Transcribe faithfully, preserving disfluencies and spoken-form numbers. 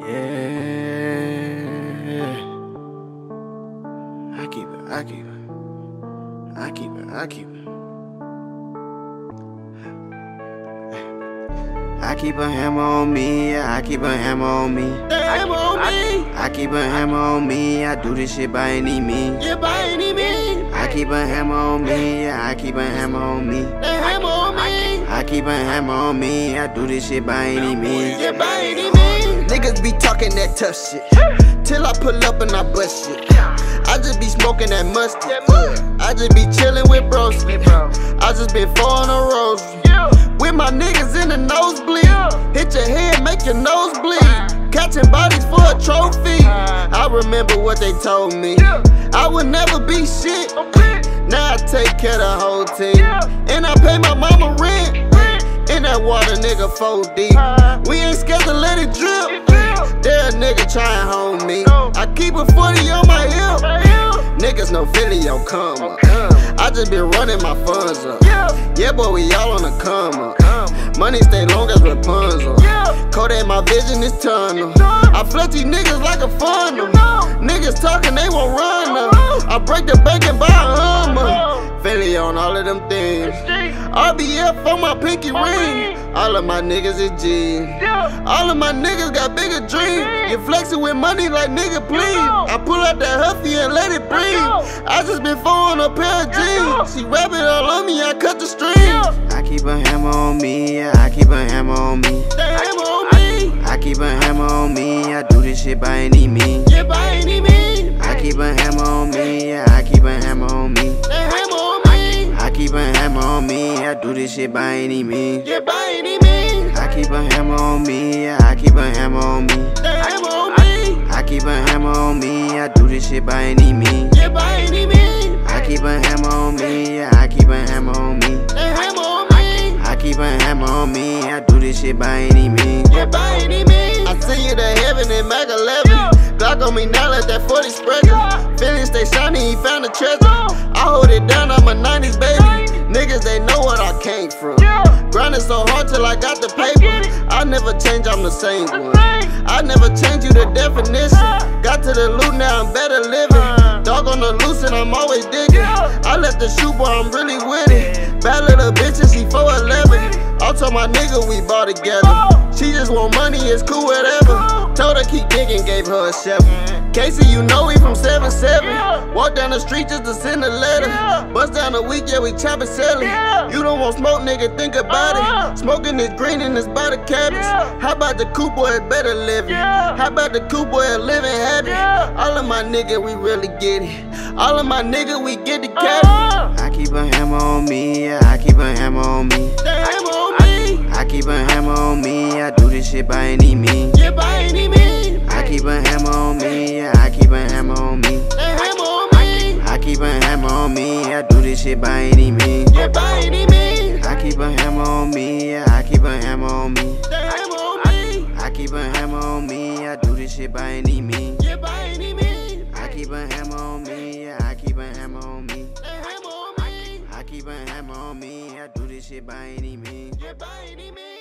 Yeah. I keep it, I keep it. I keep it, I keep it. I keep a hammer on me, yeah, I keep a hammer on me. The hammer on me. I keep a hammer on me, I do this shit by any means. Yeah, by any means. I keep a hammer on me, yeah, I keep a hammer on me. The hammer on me. I keep a hammer on me, I do this shit by any means. Yeah, by any means. Niggas be talking that tough shit, till I pull up and I bust shit. I just be smoking that mustard. I just be chillin' with bros. I just been foreign a rose. With my niggas in the nosebleed. Hit your head, make your nose bleed. Catching bodies for a trophy. I remember what they told me. I would never be shit. Now I take care of the whole team. And I pay my mama rent. In that water, nigga, four deep. We ain't scared to let it drip. There a nigga tryin' home me. I keep a forty on my hip. Niggas know Philly on come up. I just been running my funds up. Yeah, boy, we all on the come up. Money stay long as Rapunzel. Kodak, my vision is tunnel. I flex these niggas like a funnel. Niggas talking, they won't run them. I break the bank and buy a Hummer. Philly on all of them things. R B F on my pinky ring. All of my niggas is G. All of my niggas got bigger dreams. You flexing with money like nigga, please. I pull out that Huffy and let it breathe. I just been throwing a pair of jeans. She wrap it all on me, I cut the strings. I keep a hammer on me, yeah, I keep a hammer on me. The hammer on me. I keep a hammer on me, I do this shit by any means. Yeah, by any means. I keep a hammer on me, yeah, I keep a hammer on me. The hammer on me. I keep a hammer on me, I do this shit by any means. Yeah, by any means. I keep a hammer on me, yeah, I keep a hammer on me. The hammer on me. I keep a hammer on me, I do this shit by any means. Yeah, by any means. I keep a hammer on me, yeah, I keep a hammer on me. The hammer on me. I keep a hammer on me, I do this shit by any means. Yeah, by any means. I send you to heaven in Mac eleven. Glock on me now, let that forty spread you. Feelings stay shiny, he found a treasure. I hold it down, I'm a nineties baby. Niggas, they know what I came from. Grinding so hard till I got the paper. I never change, I'm the same one. I never change you the definition. Got to the loot, now I'm better living. Dog on the loose and I'm always digging. I left the shoe, boy, I'm really with it. Bad little bitches, she four eleven. I told my nigga we bought together. She just want money, it's cool, whatever. Told her keep digging, gave her a shovel. Casey, you know we from seven seven. Walk down the street just to send a letter. Bust down the week, yeah, we chop and sell it. You don't want smoke, nigga, think about it. Smoking is green and it's by the cabbage. How about the cool boy, it's better living? How about the cool boy, a living habit? All of my nigga, we really get it. All of my nigga, we get the cabbage. I keep a hammer on me, yeah, I keep a hammer on me. The hammer on me. I keep a hammer on me, I do this shit by any means. Yeah, by any means. I keep a hammer on me, yeah, I keep a hammer on me. The hammer on me. I keep a hammer on me, I do this shit by any means. Yeah, by any means. I keep a hammer on me, yeah, I keep a hammer on me. The hammer on me. I keep a hammer on me, I do this shit by any means. Yeah, by any means. I keep a hammer on me, yeah, I keep a hammer on me. The hammer on me. I keep a hammer on me, I do this shit by any means. Yeah, by any means.